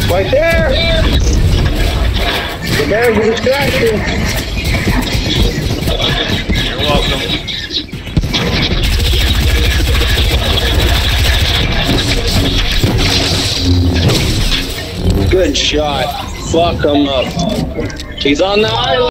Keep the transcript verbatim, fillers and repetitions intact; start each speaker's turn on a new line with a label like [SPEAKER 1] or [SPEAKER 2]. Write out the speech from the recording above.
[SPEAKER 1] Right there! There's a distraction.
[SPEAKER 2] You're welcome.
[SPEAKER 1] Good shot. Fuck him up. He's on the island.